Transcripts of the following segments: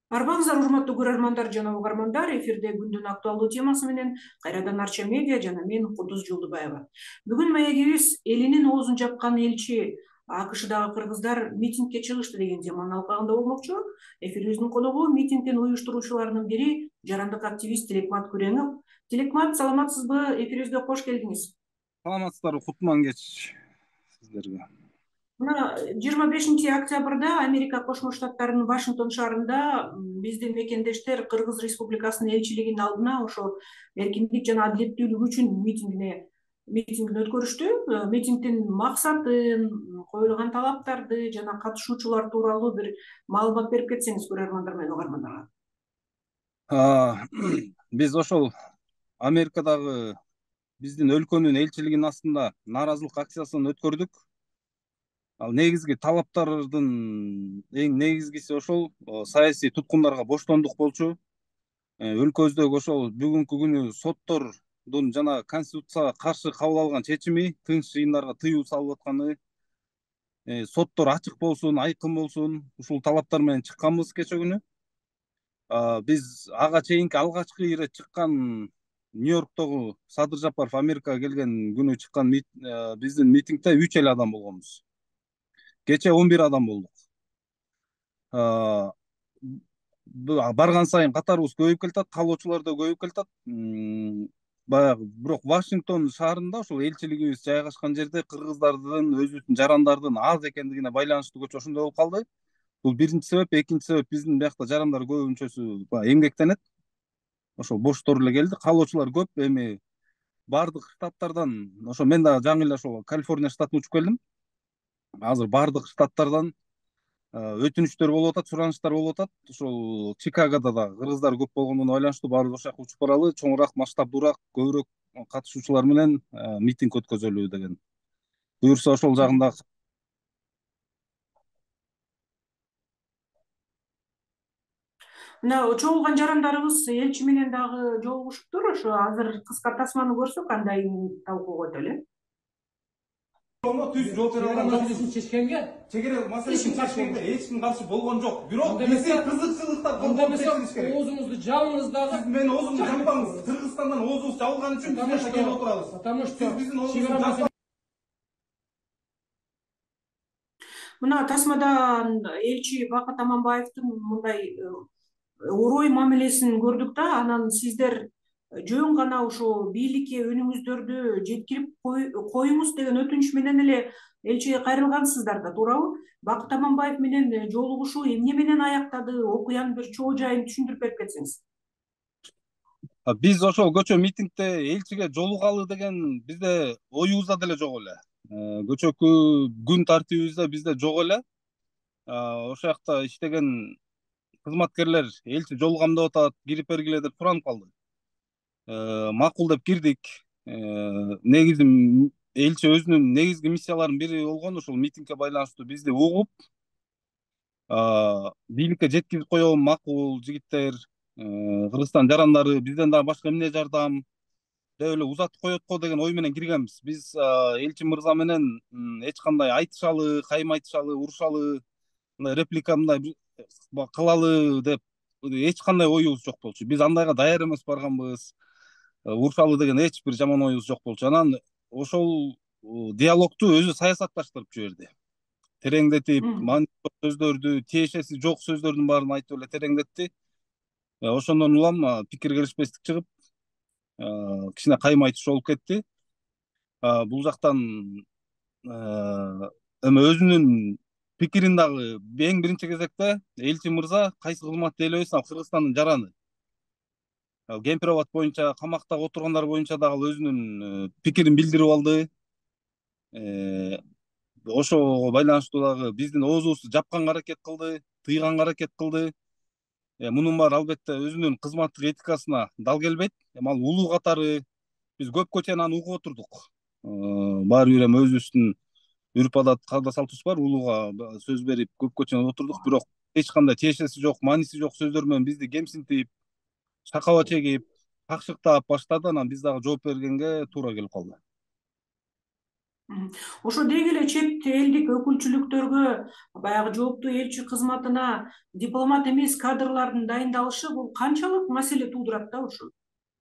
Арбаңыздар урматтуу көрөрмандар жана угармандар, эфирде күндүн актуалдуу темасы менен кайрадан Арча медиа жана мен Кудус Жолдубаева. Бүгүн маегибиз элинин оозун жапкан элчи АКШдагы кыргыздар митингге чыгышты деген теманын алкагында болмокчу. Эфирибиздин коногу митингдин уюштуруучуларынын бири жарандык активист Тилекмат Күреңов. Тилекмат, саламатсызбы? Эфирибизге кош келдиңиз. Саламатсыздарбы, кутман кеч сиздерге. Мына 25 октябрда Америка Кошмо Штаттарынын Вашингтон шаарында биздин мекендештер Кыргыз Республикасынын элчилигинин алдына ошо эркиндик жана адилеттүүлүк үчүн митингин өткөрүштү. Митингдин максатын, коюлган талаптарды жана катышуучулар тууралуу бир маалымат берип кетсеңиз көрөрмандар менен угармандарга. Биз ошол Америкадагы биздин өлкөнүн элчилигинин астында нааразылык акциясын өткөрдүк. Ал негизги талаптардын эң негизгиси ошол саясий туткундарга боштондук болчу. Өлкөбүздөгү ошол бүгүнкү күнү соттордун жана конституцияга каршы кабыл алган чечими тынч жыйындарга тыюу салып атканы, соттор ачык болсун, айкын болсун, ушул талаптар менен чыкканбыз кечээ күнү. Биз ага чейинки алгачкы ирет чыккан Нью-Йорктогу Садыр Жапаров Америкага келген күнү чыккан биздин митингде 3 эле адам болгонбуз. Кече 11 адам болдук. Барган сайын катарыбыз көбөйүп келатат, каалоочулар да көбөйүп келатат. Баягы бирок Вашингтон шаарында ошол элчилигибиз жайгашкан жерде кыргыздардын, өзүбүздүн жарандардын аз экендигине байланыштуу көчө ошондой болуп калды. Бул биринчи себеп. Экинчи себеп, биздин биякта жарандар көбүнчөсү эмгектенет. Ошол боштор эле келди. Каалоочулар көп. Эми бардык штаттардан, ошо мен дагы жаңы эле ошол Калифорния штатына учуп келдим. Азыр бардык штаттардан өтүнүчтөр болуп атат, суранычтар болуп атат. Ошол Чикагода да кыргыздар көп болгондугуна байланыштуу баарыбыз ошол жака учуп баралы, чоңураак, масштабдуураак, көбүрөөк катышуучулар менен митинг өткөзөлү деген. Буюрса ошол жагында. Мына чогулган жарандарыбыз элчи менен дагы жолугушуптур. Ошо азыр кыска тасманы көрсөк андайын талкууга өтөлү. Түз жооп бере алган маселесин чечкенге, чегара маселесин чечкенге эч ким каршы болгон жок. Бирок бизде кызыкчылыктар болуп чечилиш керек. Оозуңузду жабыңыз дагы. Сиз мени оозумду жаппаңыз. Кыргызстандан оозубуз жабылган үчүн биз мына келип отурабыз. Потому что биздин оозубузду Мына тасмадан элчи Бакыт Аманбаевдин мындай орой мамилесин көрдүк да, анан сиздер жөн гана ошо бийликке үнүңүздөрдү жеткирип коюңуз деген өтүнүч менен эле элчиге кайрылгансыздар да, туурабы? Бакыт Аманбаев менен жолугушуу эмне менен аяктады? Окуянын бир чоо жайын түшүндүрүп берип кетсеңиз. Биз ошол көчө митингде элчиге жолугалы деген бизде оюбузда деле жок эле. Көчөкү күн тартибибизде бизде жок эле. Ошол жакта иштеген кызматкерлер элчи жолугам деп атат, кирип бергиле деп суранып калды. Макул деп кирдик. Негизи элчи өзүнүн негизги миссияларынын бири болгон ушул митингге байланыштуу бизди угуп, бийликке жеткирип коебу макул жигиттер, Кыргызстан жарандары бизден дагы башка эмне жардам деп эле узатып коет го деген ой менен киргенбиз. Биз элчи мырза менен эч кандай айтышалы, кайым айтышалы, урушалы, мындай реплика мындай кылалы деп эч кандай оюбуз жок болчу. Биз андайга даяр эмес барганбыз. Урушалы деген эч бир жаман оюбуз жок болчу. Анан ошол диалогту өзү саясатташтырып жиберди. Тереңдетип, маңызды сөздөрдү, тиешеси жок сөздөрдүн баарын айтып эле тереңдетти. Ошондон улам пикир келишпестик чыгып, кичине кайым айтышуу болуп кетти. Бул жактан эми өзүнүн пикирин дагы эң биринчи кезекте элчи мырза кайсы кызматты элебесин, ал Кыргызстандын жараны. Кемпироват боюнча камакта отургандар боюнча дагы өзүнүн пикирин билдирип алды. Ошого байланыштуу дагы биздин оозубузду жапканга аракет кылды, тыйганга аракет кылды. Мунун баары албетте өзүнүн кызматтык этикасына дал келбейт. Ал улуу катары биз көпкө чейин аны угуп отурдук. Баары бир эми өзүбүздүн үрп адат, каада салтыбыз бар. Улууга сөз берип көпкө чейин отурдук. Бирок эч кандай тиешеси жок, мааниси жок сөздөр менен бизди кемсинтип, шакаба чегип, какшыктап баштады. Анан биз дагы жооп бергенге туура келип калды. Ошо деги эле чет элдик өкүлчүлүктөргө баягы жооптуу элчи кызматына дипломат эмес кадрлардын дайындалышы бул канчалык маселе туудурат да ушул?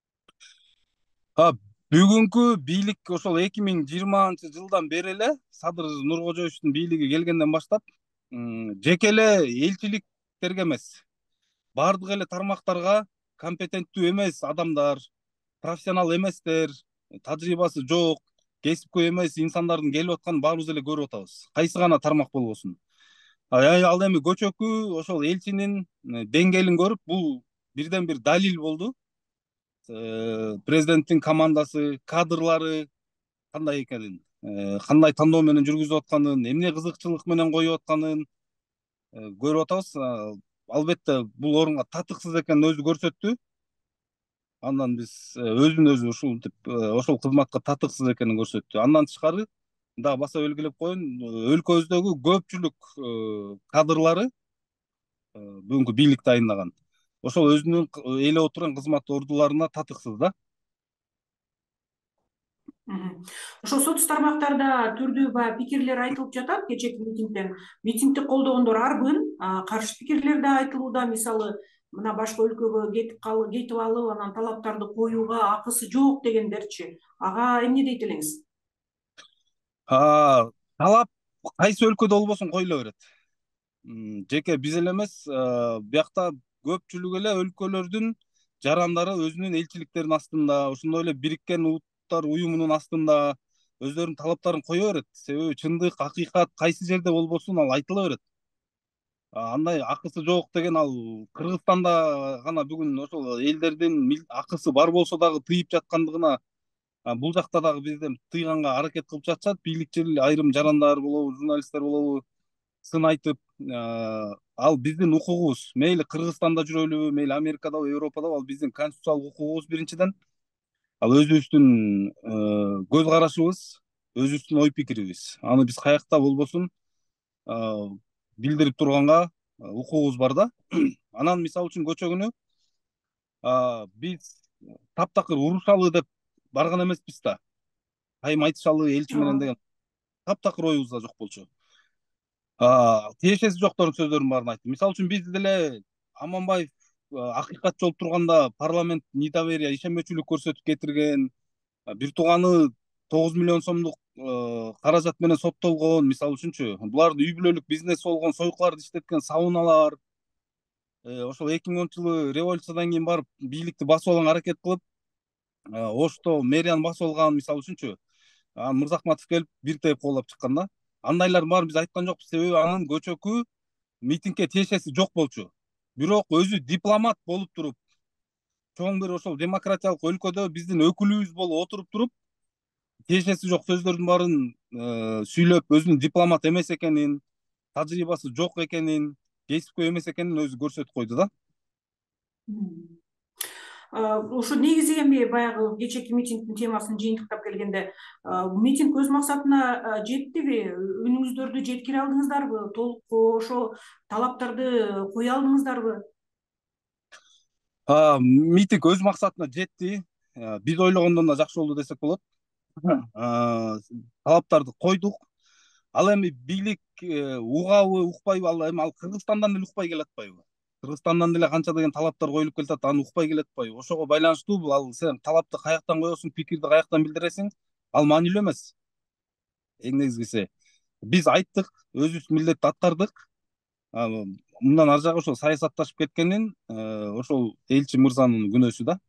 Бүгүнкү бийлик ошол 2020 жылдан бери эле Садыр Нуркожоевичтин бийлиги келгенден баштап жеке эле элчиликтерге эмес, баардык эле тармактарга компетенттүү эмес адамдар, профессионал эместер, тажрыйбасы жок, кесипкөй эмес инсандардын келип атканын баарыбыз эле көрүп атабыз. Кайсы гана тармак болбосун. Ал эми көчөкү ошол элчинин деңгээлин көрүп, бул бирден бир далил болду. Президенттин командасы, кадрлары кандай экенин, кандай тандоо менен жүргүзүп атканын, эмне кызыкчылык менен коюп атканын көрүп атабыз. Албетте бул орунга татыксыз экенин өзү көрсөттү. Андан биз өзүн өзү ушинтип ошол кызматка татыксыз экенин көрсөттү. Андан тышкары дагы баса белгилеп коеюн, өлкөбүздөгү көпчүлүк кадрлары бүгүнкү бийлик дайындаган. Ошол өзүнүн ээлеп отурган кызмат ордуларына татыксыз да. Ошо соц тармактарда түрдүү баягы пикирлер айтылып жатат кечээки митингден. Митингди колдогондор арбын, каршы пикирлер да айтылууда. Мисалы, мына башка өлкөгө кетип алып, анан талаптарды коюуга акысы жок дегендерчи. Ага эмне дейт элеңиз? Талап кайсы өлкөдө болбосун коюла берет. Жеке биз эле эмес, биякта көпчүлүк эле өлкөлөрдүн жарандары өзүнүн элчиликтеринин астында, ошондой эле Бириккен Улуттар Уюмунун астында өздөрүнүн талаптарын кое берет. Себеби чындык, акыйкат кайсы жерде болбосун ал айтыла берет. Андай акысы жок деген ал Кыргызстанда гана бүгүн ошол элдердин акысы бар болсо дагы тыйып жаткандыгына, бул жакта дагы бизден тыйганга аракет кылып жатышат. Бийликчил айрым жарандар болобу, журналисттер болобу сын айтып, ал биздин укугубуз. Мейли Кыргызстанда жүрөлүбү, мейли Америкадабы, Европадабы, ал биздин конституциялык укугубуз биринчиден. Ал өзүбүздүн көз карашыбыз, өзүбүздүн ой пикирибиз. Аны биз каякта болбосун билдирип турганга укугубуз бар да. Анан мисалы үчүн көчөгүнү биз таптакыр урушалы деп барган эмеспиз да. Кайым айтышалы элчи менен деген таптакыр оюбузда жок болчу. Тиешеси жоктордун сөздөрүнүн баарын айтты. Мисалы үчүн биз деле Аманбаев акыйкатчы болуп турганда парламент недоверие, ишенбечүлүк көрсөтүп кетирген, бир тууганы 9 миллион сомдук каражат менен соттолгон, мисалы үчүнчү. Булардын үй бүлөлүк бизнес болгон, сойкуларды иштеткен сауналар, ошол 2010-жылы революциядан кийин барып бийликти басып алганга аракет кылып, Ошто мэрияны басып алган, мисалы үчүнчү. Мырзахматов келип бир тейп колдоп чыккан да. Андайлардын баарын биз айткан жокпуз, себеби анын көчөкү митингге тиешеси жок болчу. Бирок өзү дипломат болуп туруп, чоң бир ошол демократиялык өлкөдө биздин өкүлүбүз болуп отуруп туруп, тиешеси жок сөздөрдүн баарын сүйлөп, өзүнүн дипломат эмес экенин, тажрыйбасы жок экенин, кесипкөй эмес экенин өзү көрсөтүп койду да. Ошо негизи эми баягы кечээки митингдин темасын жыйынтыктап келгенде, митинг өз максатына жеттиби? Үнүңүздөрдү жеткире алдыңыздарбы? Толук ошо талаптарды кое алдыңыздарбы? Митинг өз максатына жетти. Биз ойлогондон да жакшы болду десек болот. Талаптарды койдук. Ал эми бийлик угабы, укпайбы, ал Кыргызстандан деле укпай келатпайбы? Кыргызстандан деле канча деген талаптар коюлуп келатат, аны укпай келатпайбы? Ошого байланыштуу бул. Ал сен талапты каяктан коесуң, пикирди каяктан билдиресиң, ал маанилүү эмес. Эң негизгиси биз айттык, өзүбүз милдетти аткардык. Мындан ары жагы ошол саясатташып кеткенин ошол элчи мырзанын күнөөсү да.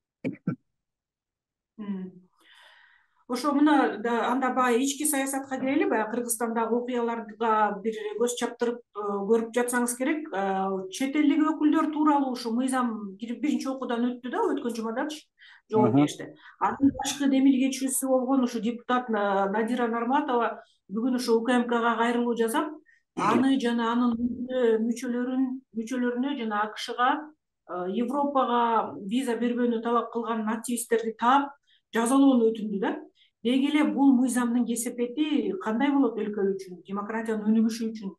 Ошо мына анда баягы ички саясатка кирели, баягы Кыргызстандагы окуяларга бир көз чаптырып көрүп жатсаңыз керек. Чет элдик өкүлдөр тууралуу ушу мыйзам биринчи окуудан өттү да, өткөн жумадачы, жогорку кеңеште. Анын башкы демилгечүүсү болгон ушу депутат Надира Нарматова бүгүн ушу УКМКга кайрылуу жасап, аны жана анын мүчөлөрүнө жана АКШга, Европага виза бербөөнү талап кылган активисттерди таап жазалоону өтүндү да. Деги эле бул мыйзамдын кесепети кандай болот өлкө үчүн, демократиянын өнүгүшү үчүн?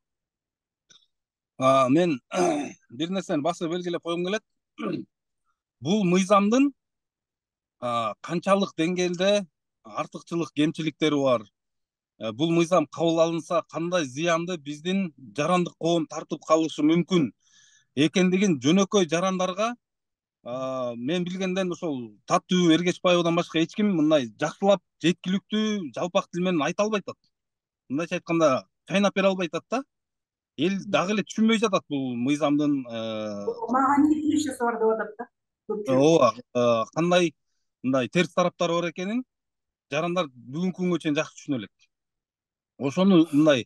Мен бир нерсени басып белгилеп койгум келет. Бул мыйзамдын канчалык деңгээлде артыкчылык, кемчиликтери бар, бул мыйзам кабыл алынса кандай зыянды биздин жарандык коом тартып калышы мүмкүн экендигин жөнөкөй жарандарга мен билгенден ошол Таттуу Эргечбаевадан башка эч ким мындай жакшылап жеткиликтүү жалпак тил менен айта албай атат. Мындайча айтканда кайнап бере албай атат да. Эл дагы эле түшүнбөй жатат бул мыйзамдын мага эмне тиешеси бар деп атат да көпчүлүк. ооба кандай мындай терс тараптары бар экенин жарандар бүгүнкү күнгө чейин жакшы түшүнө элек. Ошону мындай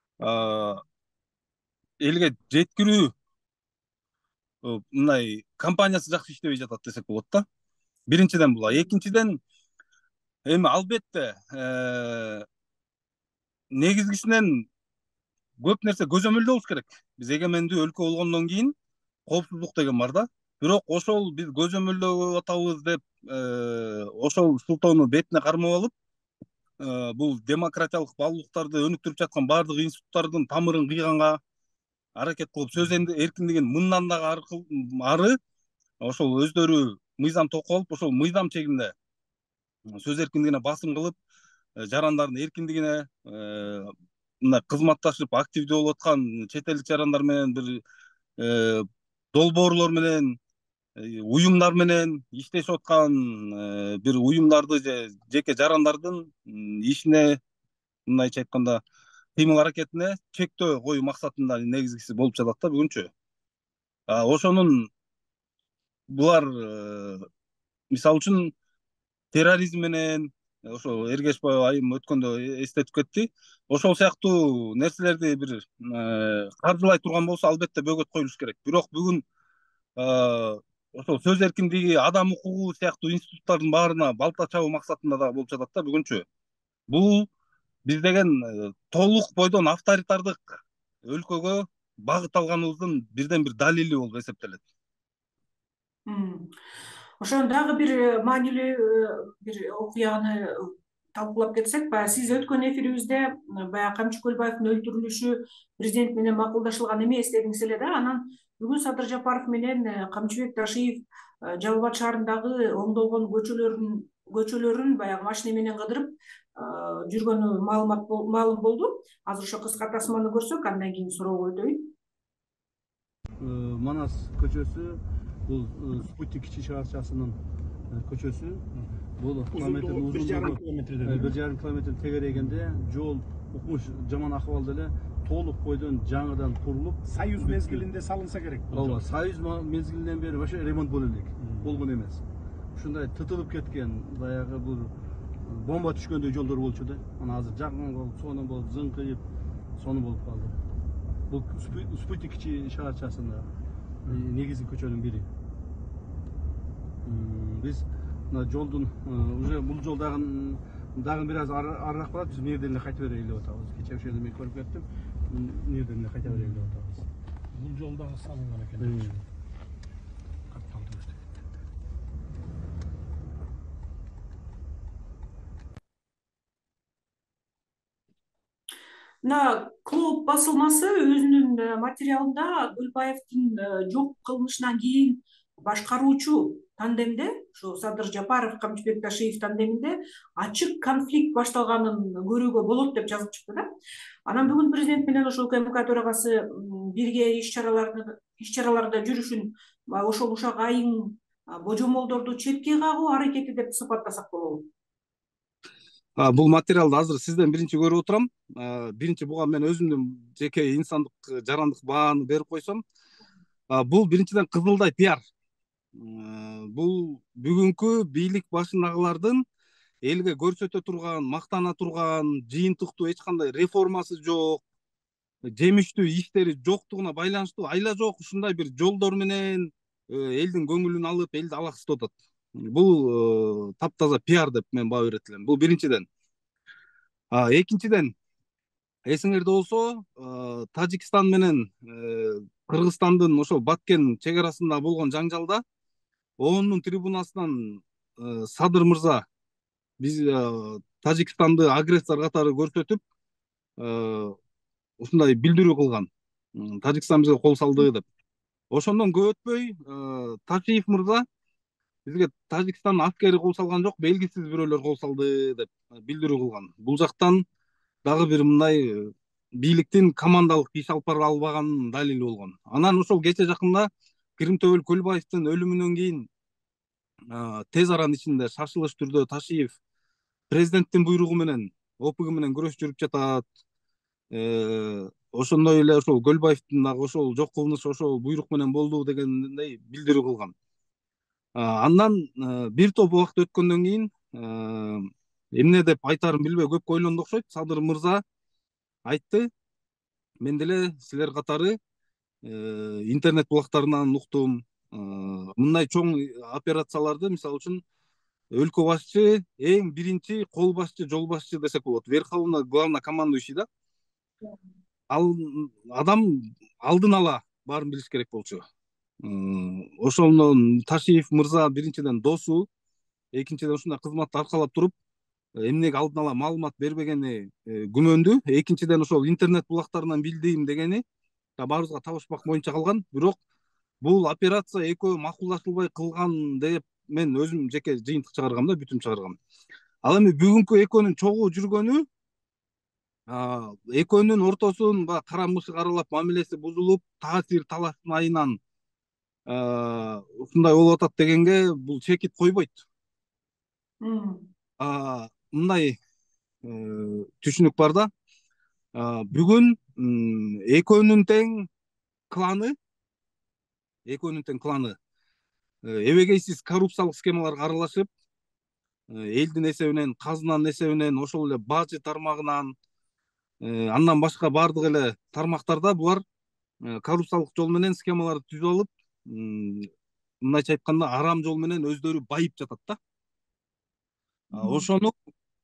элге жеткирүү мындай компаниясы жакшы иштебей жатат десек болот да. Биринчиден бул. Экинчиден эми албетте негизгисинен көп нерсе көзөмөлдөө болуш керек. Биз эгемендүү өлкө болгондон кийин коопсуздук деген бар да. Бирок ошол биз көзөмөлдөп атабыз деп ошол шылтоону бетине кармап алып бул демократиялык баалуулуктарды өнүктүрүп жаткан баардык институттардын тамырын кыйганга аракет кылып сөз эркиндигин мындан дагы ары ошол өздөрү мыйзам токуп алып ошол мыйзам чегинде сөз эркиндигине басым кылып жарандардын эркиндигине мындай кызматташып активдүү болуп аткан чет элдик жарандар менен бир долбоорлор менен уюмдар менен иштешип аткан бир уюмдарды же жеке жарандардын ишине мындайча айтканда кыймыл аракетине чектөө коюу максатында негизгиси болуп жатат да бүгүнчү. Ошонун булар мисалы үчүн терроризм менен ошо Эргечбаев айым өткөндө эстетип кетти. Ошол сыяктуу нерселерди бир каржылай турган болсо албетте бөгөт коюлуш керек. Бирок бүгүн ошол сөз эркиндиги, адам укугу сыяктуу институттардын баарына балта чабуу максатында да болуп жатат да бүгүнчү. Бул биз деген толук бойдон авторитардык өлкөгө багыт алганыбыздын бирден бир далили болуп эсептелет. Ошон дагы бир маанилүү бир окуяны талкуулап кетсек, баягы сиз өткөн эфирибизде баягы Камчы Көлбаевдин өлтүрүлүшү президент менен макулдашылган эмес дедиңиз эле да. Анан бүгүн Садыр Жапаров менен Камчыбек Ташиев Жалал Абад шаарындагы оңдолгон көчөлөрүн баягы машина менен кыдырып жүргөнү маалым болду. Азыр ошо кыска тасманы көрсөк, андан кийин суроого өтөйүн. Манас көчөсү бул Спутник кичи шаарчасынын көчөсү. Бул километрдин узундугу 1,5 километр тегерегенде жол укмуш жаман акыбалда эле толук бойдон жаңыдан курулуп, Союз мезгилинде салынса керек. Ооба, Союз мезгилинен бери вообще ремонт боло элек. Болгон эмес. Ушундай тытылып кеткен, баягы бул бомба түшкөндөй жолдор болчу да. Анан азыр жакын болуп, сонун болуп, зыңкыйып, сонун болуп калды. Бул Спутник кичи шаарчасында негизги көчөнүн бири. Биз мына жолдун уже бул жол дагы бир аз арыраак барат, биз мына жерден эле кайта берели деп атабыз. Кече ошол жерде мен көрүп кеттим. Мына жерден эле кайта берели деп атабыз. Бул жол дагы салынган экен. Мына Клоп басылмасы өзүнүн материалында Көлбаевдин жок кылынышынан кийин башкаруучу тандемде, ошо Садыр Жапаров, Камчыбек Ташиев тандеминде ачык конфликт башталганын көрүүгө болот деп жазып чыкты да. Анан бүгүн президент менен ошол УКМК төрагасы бирге иш чараларда жүрүшүн ошол ушак айың божомолдорду четке кагуу аракети деп сыпаттасак болобу? Бул материалды азыр сизден биринчи көрүп отурам. Биринчи буга мен өзүмдүн жеке инсандык жарандык бааны берип койсом, бул биринчиден кызылдай пиар. Бул бүгүнкү бийлик башындагылардын элге көрсөтө турган, мактана турган, жыйынтыктуу эч кандай реформасы жок, жемиштүү иштери жоктугуна байланыштуу айла жок ушундай бир жолдор менен элдин көңүлүн алып, элди алаксытып атат. Бул таптаза пиар деп мен баа берет элем. Бул биринчиден. Экинчиден, эсиңерде болсо, Тажикстан менен Кыргызстандын ошол Баткен чек арасында болгон жаңжалда ООНдун трибунасынан Садыр мырза биз Тажикстанды агрессор катары көрсөтүп, ушундай билдирүү кылган. Тажикстан бизге кол салды деп. Ошондон көп өтпөй Ташиев мырза бизге Тажикстандын аскери кол салган жок, белгисиз бирөөлөр кол салды деп билдирүү кылган. Бул жактан дагы бир мындай бийликтин командалык иш алып бара албаганынын далили болгон. Анан ошол кече жакында Кырымтөбөл Көлбаевдин өлүмүнөн кийин тез аранын ичинде шашылыш түрдө Ташиев президенттин буйругу менен ОПГ менен күрөш жүрүп жатат. Ошондой эле ошол Көлбаевдин дагы ошол жок кылмыш ошол буйрук менен болду дегендей билдирүү кылган. Андан бир топ убакыт өткөндөн кийин эмне деп айтарын билбей көп ойлонду окшойт. Садыр мырза айтты: мен деле силер катары интернет булактарынан уктум. Мындай чоң операцияларды, мисалы үчүн, өлкө башчы, эң биринчи кол башчы, жол башчы десек болот. Верховный главнокомандующий да. Ал адам алдын ала баарын билиш керек болчу. Ошондон Ташиев мырза биринчиден досу, экинчиден ушундай кызматты аркалап туруп, эмнеге алдын ала маалымат бербегени күмөндүү. Экинчиден ошол интернет булактарынан билдим дегени баарыбызга табышмак боюнча калган. Бирок бул операция экөө макулдашылбай кылган деп мен өзүм жеке жыйынтык чыгаргам да, бүтүм чыгаргам. Ал эми бүгүнкү экөөнүн чогуу жүргөнү, экөөнүн ортосун баягы кара мышык аралап мамилеси бузулуп, таасир талаштын айынан ушундай болуп атат дегенге бул чекит койбойт. Мындай түшүнүк бар да. Бүгүн экөөнүн тең кланы эбегейсиз коррупциялык схемаларга аралашып, элдин эсебинен, казынанын эсебинен, ошол эле бажы тармагынан, андан башка баардык эле тармактарда булар коррупциялык жол менен схемаларды түзүп алып, мындайча айтканда арам жол менен өздөрү байып жатат да. Ошону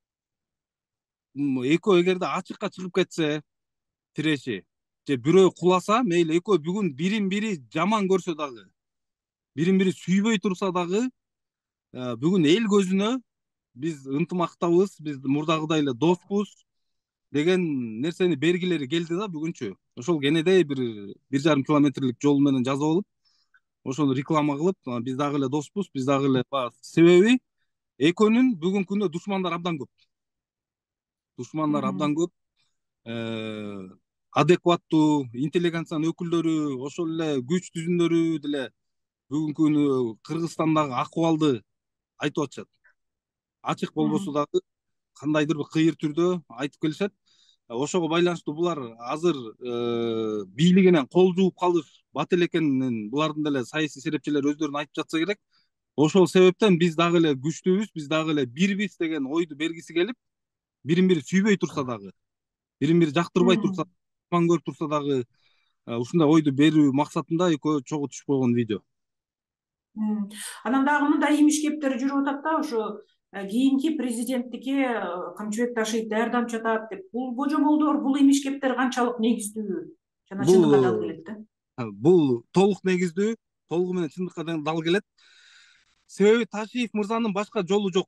экөө эгерде ачыкка чыгып кетсе, тиреши же бирөө куласа, мейли экөө бүгүн бирин бири жаман көрсө дагы, бирин бири сүйбөй турса дагы, бүгүн эл көзүнө биз ынтымактабыз, биз мурдагыдай эле доспуз деген нерсени бергилери келди да бүгүнчү. Ошол кенедей 1,5 километрлик жол менен жазып алып, ошону реклама кылып, биз дагы эле доспуз, биз дагы эле. Себеби экөөнүн бүгүнкү күндө душмандар абдан көп. Адекваттуу интеллигенциянын өкүлдөрү, ошол эле күч түзүмдөрү деле бүгүнкү күнү Кыргызстандагы акыбалды айтып атышат. Ачык болбосо дагы кандайдыр бир кыйыр түрдө айтып келишет. Ошого байланыштуу булар азыр бийлигинен кол жууп калыш бат эле экенин булардын деле саясий серепчилер өздөрүнүн айтып жатса керек. Ошол себептен биз дагы эле күчтүүбүз, биз дагы эле бирбиз деген ойду бергиси келип, бирин бири сүйбөй турса дагы, бирин бири жактырбай турса, жаман көрүп турса дагы, ушундай ойду берүү максатында экөө чогуу түшүп койгон видео. Анан дагы мындай имиш кептер жүрүп атат да, ошо кийинки президенттикке Камчыбек Ташиев даярданып жатат деп. Бул божомолдор, бул имиш кептер канчалык негиздүү жана чындыкка дал келет да? Бул толук негиздүү, толугу менен чындыкка дал келет. Себеби Ташиев мырзанын башка жолу жок.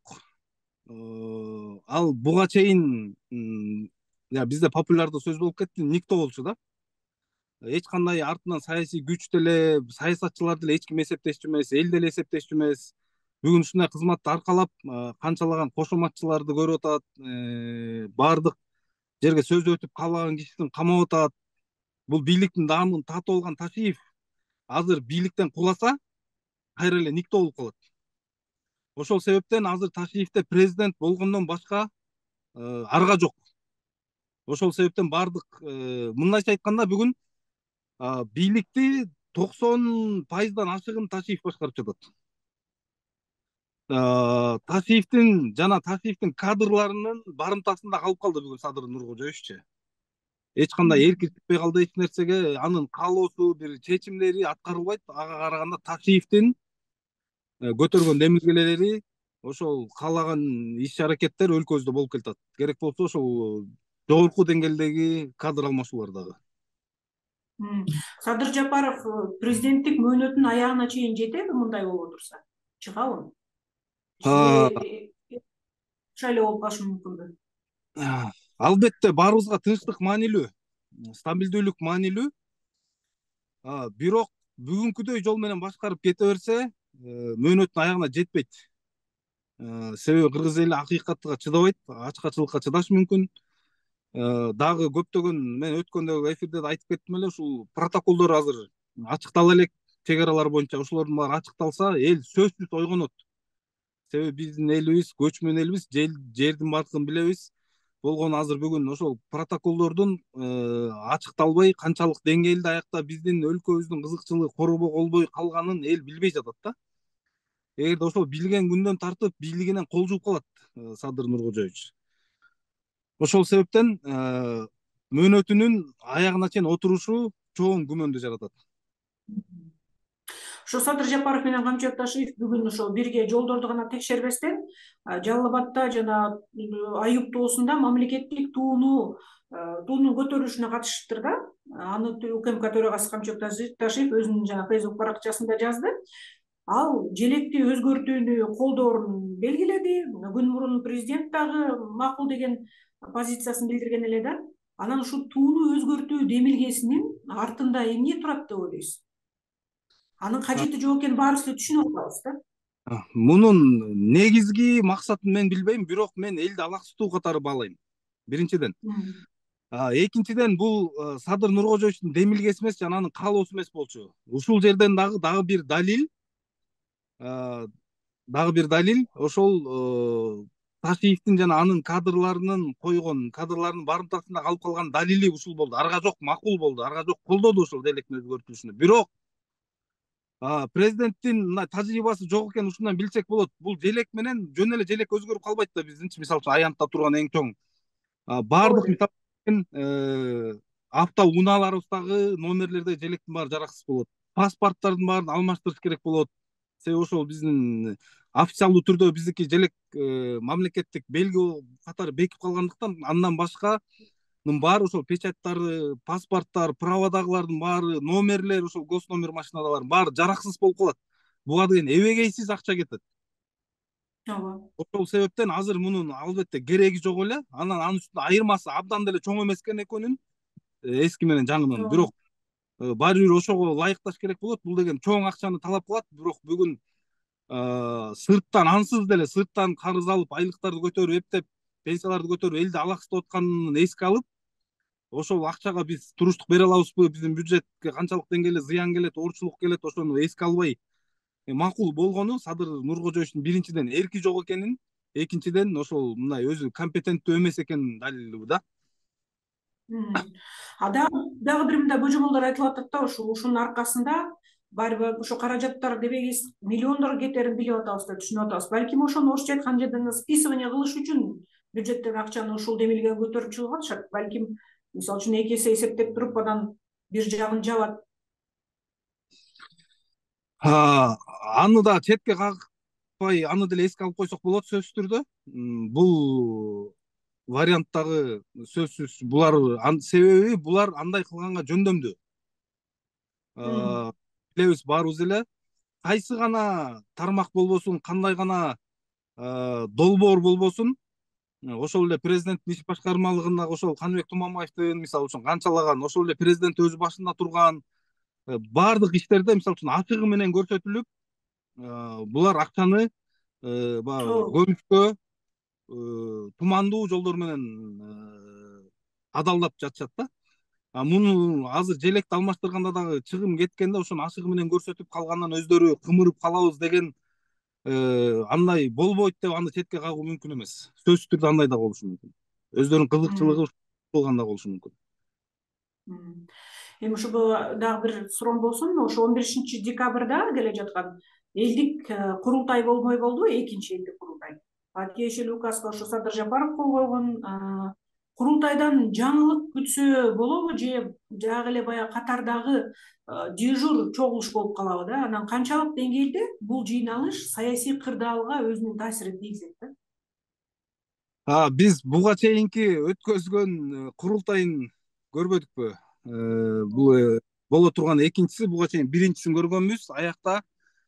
Ал буга чейин бизде популярдуу сөз болуп кетти, никто болчу да. Эч кандай артынан саясий күч деле, саясатчылар деле эч ким эсептешчү эмес, эл деле эсептешчү эмес. Бүгүн ушундай кызматты аркалап канчалаган кошоматчыларды көрүп атат, баардык жерге сөзү өтүп каалаган кишисин камап атат. Бул бийликтин даамын татып алган Ташиев азыр бийликтен куласа, кайра эле никто болуп калат. Ошол себептен азыр Ташиевде президент болгондон башка арга жок. Ошол себептен баардык мындайча айтканда бүгүн бийликти 90% ашыгын Ташиев башкарып жатат. Ташиевдин жана Ташиевдин кадрларынын барымтасында калып калды бүгүн Садыр Нуркожоевиччи. Эч кандай эркинтпей калды эч нерсеге, анын каалоосу, бир чечимдери аткарылбайт. Ага караганда Ташиевдин көтөргөн демилгелери, ошол каалаган иш аракеттер өлкөбүздө болуп келатат. Керек болсо ошол жогорку деңгээлдеги кадр алмашуулар дагы. Садыр Жапаров президенттик мөөнөтүнүн аягына чейин жетеби мындай боло турса? Чыгабы? Шайлоо болуп калышы мүмкүнбү? Албетте баарыбызга тынчтык маанилүү, стабилдүүлүк маанилүү. Бирок бүгүнкүдөй жол менен башкарып кете берсе, мөөнөттүн аягына жетпейт. Себеби кыргыз эли акыйкатка чыдабайт, ачкачылыкка чыдашы мүмкүн. дагы көптөгөн мен өткөндөгү эфирде да айтып кеттим эле, ушул протоколдор азыр ачыктала элек, чек аралар боюнча ошолордун баары ачыкталса эл сөзсүз ойгонот. Себеби биздин элибиз көчмөн элбиз, жердин баркын билебиз. Болгону азыр бүгүн ошол протоколдордун ачыкталбай канчалык деңгээлде аякта биздин өлкөбүздүн кызыкчылыгы коробого болбой калганын эл билбей жатат да. Эгерде ошол билген күндөн тартып бийлигинен кол жууп калат Садыр Нуркожоевич. Ошол себептен мөөнөтүнүн аягына чейин отурушу чоң күмөндү жаратат. Ошо Садыр Жапаров менен Камчы Аташев бүгүн ошо бирге жолдорду гана текшербестен Жалал Абадда жана Айып тоосунда мамлекеттик туунун көтөрүлүшүнө катышыптыр да. Аны УКМК төрагасы Камчы Аташев өзүнүн жана Facebook баракчасында жазды. Ал желекти өзгөртүүнү колдоорун белгиледи. Күн мурун президент дагы макул деген позициясын билдирген эле да. Анан ушул тууну өзгөртүү демилгесинин артында эмне турат деп ойлойсуз? Анын кажети жок экенин баарыбыз эле түшүнүп атабыз да. Мунун негизги максатын мен билбейм, бирок мен элди алаксытуу катары баалайм. Биринчиден. Экинчиден, бул Садыр Нуркожоевичтин демилгеси эмес, жана анын каалоосу эмес болчу. Ушул жерден дагы бир далил, ошол Ташиевдин жана анын кадрларынын барымтасында калып калган далили ушул болду. Арга жок макул болду, арга жок колдоду ошол желектин өзгөртүлүшүнө. Бирок президенттин мына тажрыйбасы жок экенин ушундан билсек болот. Бул желек менен жөн эле желек өзгөрүп калбайт да биздинчи. Мисалы үчүн аянтта турган эң чоң баардык автоунааларыбыздагы номерлерде желектин баары жараксыз болот. Паспорттардын баарын алмаштырыш керек болот. Себеби ошол биздин официалдуу түрдө биздики желек мамлекеттик белги катары бекип калгандыктан, андан башка баары ошол печаттары, паспорттар, праводагылардын баары, номерлер, ошол госномер машинадагылардын баары жараксыз болуп калат. Буга деген эбегейсиз акча кетет. Ооба. Ошол себептен азыр мунун албетте кереги жок эле. Анын үстүнө айырмасы абдан деле чоң эмес экен экөөнүн, эски менен жаңынын. Бирок баары бир ошого ылайыкташ керек болот. Бул деген чоң акчаны талап кылат. Бирок бүгүн сырттан, ансыз деле сырттан карыз алып, айлыктарды көтөрүп, эптеп, пенсияларды көтөрүп, элди алаксытып атканын эске алып, ошол акчага биз туруштук бере алабызбы, биздин бюджетке канчалык деңгээлде зыян келет, оорчулук келет, ошону эске албай макул болгону Садыр Нуркожоевичтин биринчиден эрки жок экенин, экинчиден ошол мындай өзү компетенттүү эмес экенин далили да. Дагы бир мындай божомолдор айтылып атат да, ушунун аркасында барыбир ошо каражаттар дебегиз миллиондор кетерин билип атабыз да, түшүнүп атабыз. Балким ошону орусча айткан жерден списывание кылыш үчүн бюджеттен акчаны ушул демилге көтөрүп чыгып атышат. Балким мисалы үчүн 2 эсе эсептеп туруп анан бир жагын жабат. Аны да четке какпай, аны деле эске алып койсок болот сөзсүз түрдө. Бул варианттагы сөзсүз булар, себеби булар андай кылганга жөндөмдүү. Билебиз баарыбыз эле, кайсы гана тармак болбосун, кандай гана долбоор болбосун, ошол эле президенттин иш башкармалыгындагы ошол Каныбек Туманбаевдин мисалы үчүн канчалаган, ошол эле президент өзү башында турган баардык иштерде мисалы үчүн ачыгы менен көрсөтүлүп, булар акчаны көмүшкө тумандуу жолдор менен адалдап жатышат да. Муну азыр желекти алмаштырганда дагы чыгым кеткенде ошону ачыгы менен көрсөтүп калгандан өздөрү кымырып калабыз деген андай болбойт деп аны четке кагуу мүмкүн эмес. Сөзсүз түрдө андай да болушу мүмкүн. Өздөрүнүн кызыкчылыгы болганда болушу мүмкүн. Эми ушул дагы бир суроом болсун. Ошо 15 декабрда келе жаткан элдик курултай болмой болду, экинчи элдик курултай. Тиешелүү указга ошо Садыр Жапаров кол койгон. Курултайдан жаңылык күтсө болобу же дагы эле баягы катардагы дежур чогулуш болуп калабы да? Анан канчалык деңгээлде бул жыйналыш саясий кырдаалга өзүнүн таасирин тийгизет да? Биз буга чейинки өткөзгөн курултайын көрбөдүкпү? Бул боло турган экинчиси, буга чейин биринчисин көргөнбүз. Аякта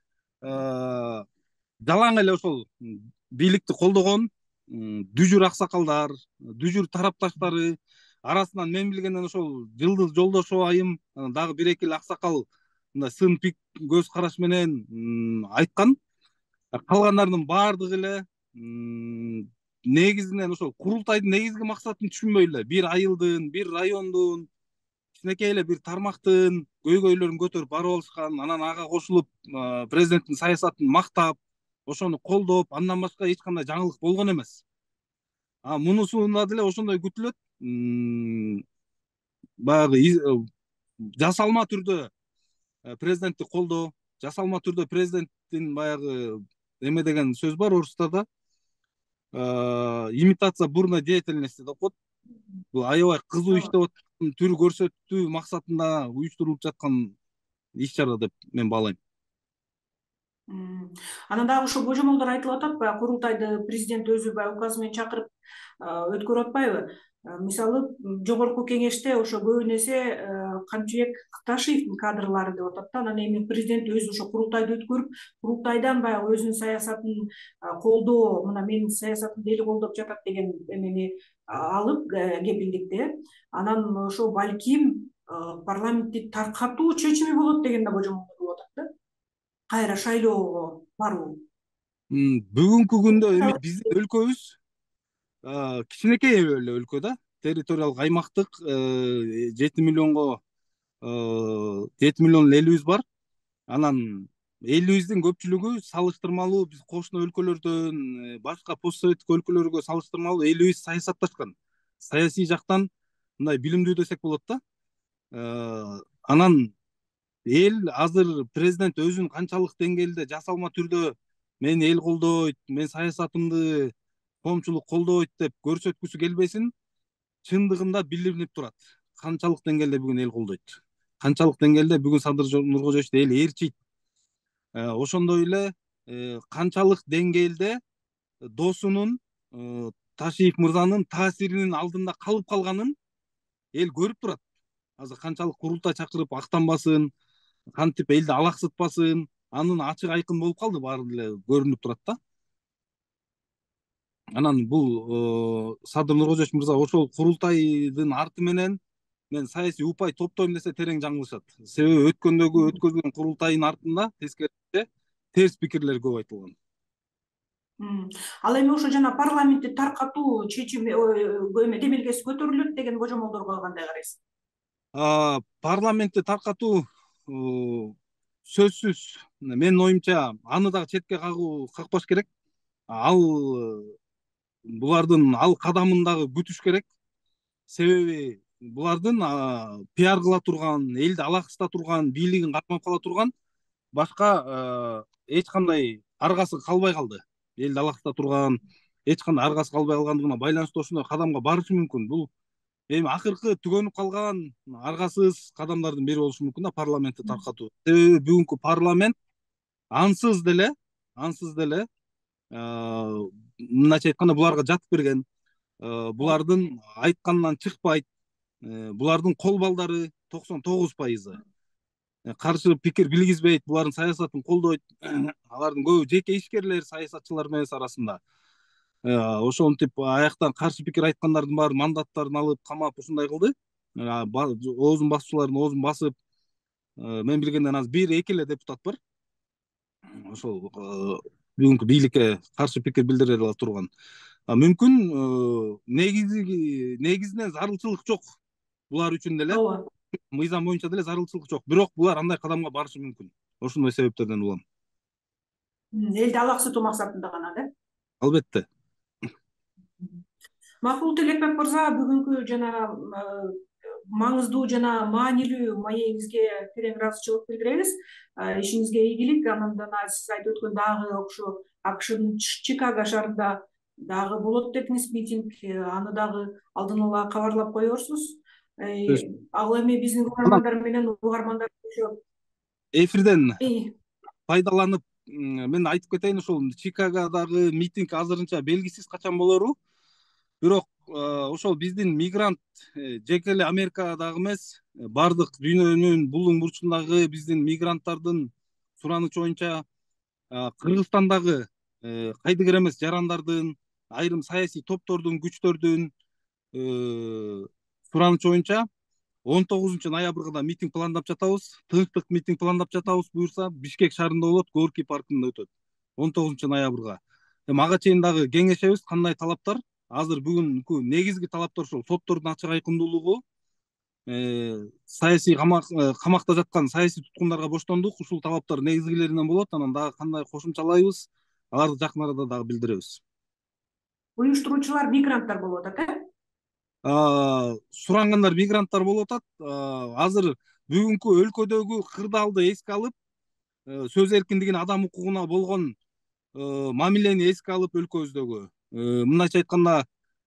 жалаң эле ошол бийликти колдогон дүжүр аксакалдар, дүжүр тарапташтары арасынан мен билгенден ошол Жылдыз Жолдошова айым, дагы 1-2 эле аксакал мындай сын пик көз караш менен айткан. Калгандардын баардыгы эле негизинен ошол курултайдын негизги максатын түшүнбөй эле бир айылдын, бир райондун, кичинекей эле бир тармактын көйгөйлөрүн көтөрүп барып алышкан, анан ага кошулуп президенттин саясатын мактап, ошону колдоп, андан башка эч кандай жаңылык болгон эмес. Мунусунда деле ошондой күтүлөт. Баягы жасалма түрдө президентти колдоо, жасалма түрдө президенттин баягы эме деген сөз бар орустарда. Имитация бурной деятельности деп коет. Бул аябай кызуу иштеп аткан түрү көрсөтүү максатында уюштурулуп жаткан иш чара деп мен баалайм. Анан дагы ошо божомолдор айтылып атат, баягы курултайды президент өзү баягы указы менен чакырып өткөрүп атпайбы? Мисалы, жогорку кеңеште ошо көбүн эсе Камчыбек Ташиевдин кадрлары деп атат да, анан эми президент өзү ошо курултайды өткөрүп, курултайдан баягы өзүнүн саясатын колдоо, мына менин саясатымды эл колдоп жатат деген эмени алып кепилдикти. Анан ошо балким парламентти таркатуу чечими болот деген да божомолдор болуп атат да. Кайра шайлоого баруу. Бүгүнкү күндө эми биздин өлкөбүз кичинекей эле өлкө да, территориялык аймактык 7 миллионго 7 миллион элибиз бар. Анан элибиздин көпчүлүгү салыштырмалуу биз кошуна өлкөлөрдөн, башка постсоветтик өлкөлөргө салыштырмалуу элибиз саясатташкан. Саясий жактан мындай билимдүү десек болот да. Анан эл азыр президент өзүн канчалык деңгээлде жасалма түрдө мен эл колдойт, мен саясатымды коомчулук колдойт деп көрсөткүсү келбесин, чындыгында билинип турат. Канчалык деңгээлде бүгүн эл колдойт, канчалык деңгээлде бүгүн Садыр Нуркожоевичти эл ээрчийт. Ошондой эле канчалык деңгээлде досунун Ташиев мырзанын таасиринин алдында калып калганын эл көрүп турат. Азыр канчалык курултай чакырып актанбасын, кантип элди алаксытпасын, анын ачык айкын болуп калды, баары эле көрүнүп турат да. Анан бул Садыр Нуркожоевич мырза ошол курултайдын арты менен мен саясий упай топтойм десе терең жаңылышат. Себеби өткөзүлгөн курултайдын артында тескерисинче терс пикирлер көп айтылган. Ал эми ошо жана парламентти таркатуу чечими демилгеси көтөрүлөт деген божомолдорго кандай карайсыз? Парламентти таркатуу сөзсүз менин оюмча аны дагы четке какпаш керек. Булардын ал кадамын дагы күтүш керек. Себеби булардын пиар кыла турган, элди алаксыта турган, бийлигин кармап кала турган башка эч кандай аргасы калбай калды. Элди алаксыта турган эч кандай аргасы калбай калгандыгына байланыштуу ошондой кадамга барышы мүмкүн. Бул эми акыркы түгөнүп калган аргасыз кадамдардын бири болушу мүмкүн да, парламентти таркатуу. Себеби бүгүнкү парламент ансыз деле мындайча айтканда буларга жатып берген, булардын айтканынан чыкпайт, булардын кол балдары 99%. Каршы пикир билгизбейт, булардын саясатын колдойт. Алардын көбү жеке ишкерлер, саясатчылар эмес арасында. Ошентип аяктан каршы пикир айткандардын баары мандаттарын алып камап ушундай кылды. Оозун басчыларын оозун басып, мен билгенден азыр 1-2 эле депутат бар. Ошол бүгүнкү бийликке каршы пикир билдире ала турган. Мүмкүн негизинен зарылчылык жок булар үчүн деле. Мыйзам боюнча деле зарылчылык жок. Бирок булар андай кадамга барышы мүмкүн. Ошондой себептерден улам. Элди алаксытуу максатында гана да? Албетте. Макул Тилекбек мырза, бүгүнкү жана маңыздуу жана маанилүү маегиңизге терең ыраазычылык билдиребиз. Ишиңизге ийгилик. Анан сиз айтып өткөн дагы ошо АКШнын Чикаго шаарында дагы болот дедиңиз митинг, аны дагы алдын ала кабарлап коерсуз. Ал эми биздин угармандар менен угармандар ошо эфирден пайдаланып мен айтып кетейин, ошол Чикагодагы митинг азырынча белгисиз качан болору. Бирок ошол биздин мигрант жеке эле Америкадагы эмес, бардык дүйнөнүн булуң бурчундагы биздин мигранттардын суранычы боюнча Кыргызстандагы кайдыгер эмес жарандардын, айрым саясий топтордун, күчтөрдүн суранычы боюнча 19-ноябрга да митинг пландап жатабыз. Тынчтык митинг пландап жатабыз. Буюрса Бишкек шаарында болот, Горький паркында өтөт. 19-ноябрга. Эми ага чейин дагы кеңешебиз кандай талаптар. Азыр бүгүнкү негизги талаптар ушул соттордун ачык айкындуулугу, саясий камакта жаткан саясий туткундарга боштондук, ушул талаптар негизгилеринен болот. Анан дагы кандай кошумчалайбыз, аларды жакын арада дагы билдиребиз. Уюштуруучулар мигранттар болуп атат, Сурангандар мигранттар болуп атат. Азыр бүгүнкү өлкөдөгү кырдаалды эске алып, сөз эркиндигине, адам укугуна болгон мамилени эске алып, өлкөбүздөгү мындайча айтканда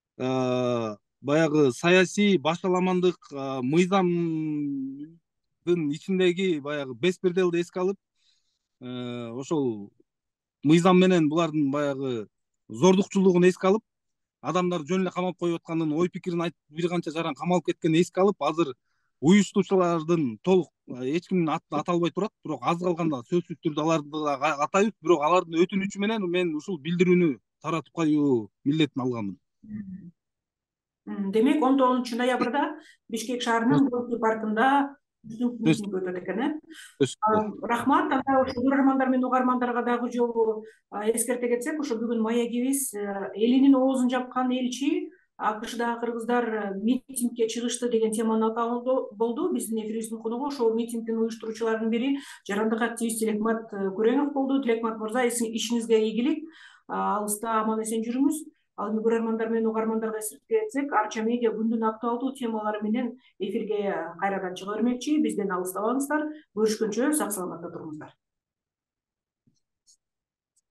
баягы саясий башаламандык мыйзамдын ичиндеги баягы беспределди эске алып, ошол мыйзам менен булардын баягы зордукчулугун эске алып, адамдар жөн эле камап коюп атканын, ой пикирин айтып бир канча жаран камалып кеткенин эске алып, азыр уюштуруучулардын толук эч кимдин аты аталбай турат, бирок аз калганда сөзсүз түрдө аларды атайбыз. Бирок алардын өтүнүчү менен мен ушул билдирүүнү таратып коюу милдетин алганмын. Демек 19 ноябрда Бишкек шаарынын Горький паркында митинг өтөт экен, Рахмат. Анда ошо көрөрмандар менен угармандарга дагы жолу эскерте кетсек, ошо бүгүн маегибиз элинин оозун жапкан элчи АКШдагы кыргыздар митингге чыгышты деген теманы атауу болду. Биздин эфирибиздин коногу ошол митингдин уюштуруучуларынын бири жарандык активист Тилекмат Күреңов болду. Тилекмат мырза, ишиңизге ийгилик, алыста аман эсен жүрүңүз. Ал эми көрөрмандар менен угармандарга эсертип кетсек, Арча медиа күндүн актуалдуу темалары менен эфирге кайрадан чыга бермекчи. Бизден алыстабаңыздар. Көрүшкөнчө сак саламатта туруңуздар.